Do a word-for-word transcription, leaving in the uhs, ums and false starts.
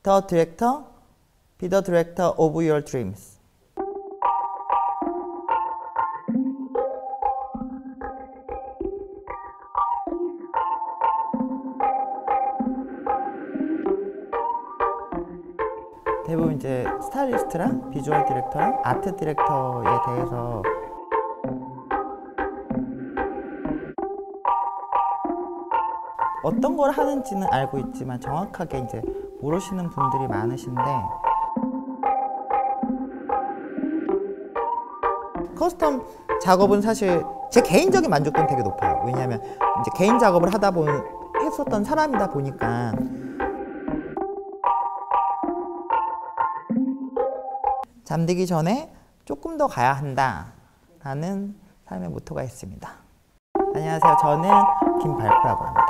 The director, be the director of your dreams. 대부분 이제 스타일리스트랑 비주얼 디렉터랑 아트 디렉터에 대해서 어떤 걸 하는지는 알고 있지만 정확하게 이제 모르시는 분들이 많으신데, 커스텀 작업은 사실 제 개인적인 만족도는 되게 높아요. 왜냐하면 이제 개인 작업을 하다 본 했었던 사람이다 보니까 잠들기 전에 조금 더 가야 한다 라는 삶의 모토가 있습니다. 안녕하세요. 저는 김발코라고 합니다.